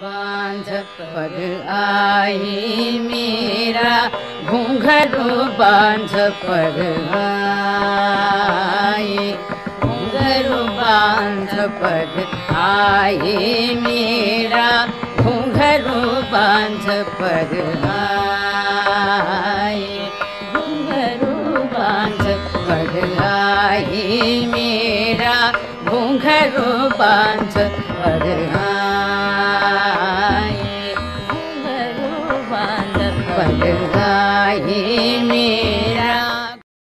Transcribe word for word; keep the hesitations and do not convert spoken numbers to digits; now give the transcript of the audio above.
बांध पर आई मेरा घूंघरू बांध पर आई, घूंघरू बांध पर आई मेरा घूंघरू बांध पर आई, घूंघरू बांध पर आई मेरा घूंघरू बांध पर